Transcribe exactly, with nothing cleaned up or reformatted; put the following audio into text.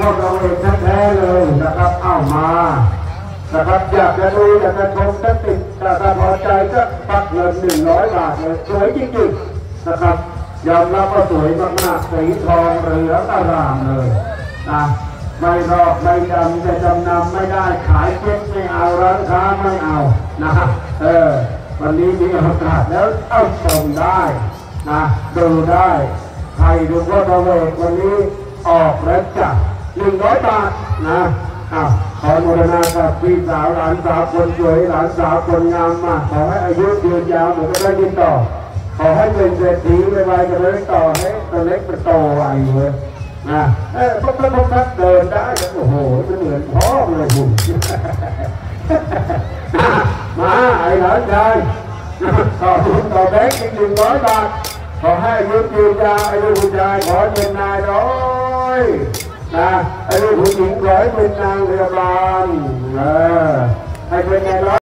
พวกเราเองแท้ๆเลยนะครับเอามานะครับอยากจะดูอยากจะชมจะติดถ้าพอใจก็ปักเงินหนึ่งร้อยบาทเลยสวยจริงๆนะครับยอมรับว่าสวยมากๆสีทองเหลืองอร่ามเลยนะไม่รอบไม่ดำจะจำนำไม่ได้ขายเช็คไม่เอาร้านค้าไม่เอานะเออวันนี้มีโอกาสแล้วเอาชมได้นะดูได้ใครดูว่าตัวเลขวันนี้ออกแล้วจ้ะหนึ่งร้อยบาทนะอ้าวขอโมทนากับพี่สาวหลานสาวคนสวยหลานสาวคนงามมากขอให้อายุยืนยาวเหมือนก็ได้ยินต่อขอให้เป็นเศรษฐีไวๆจะเลยต่อให้ตัวเล็กเป็นโตไวเลยนะเออพวกพวกนักเดินได้โอ้โหเป็นเหมือนพ่อเลยคุณมาไอ้หลานชายต่อทุนต่อแบงค์อีกหนึ่งร้อยบาทขอให้อายุยืนยาวอายุผู้ชายขอเป็นนายร้อยนะอายุผู้หญิงขอให้เป็นนางพยาบาลเออให้เป็นนายร้อย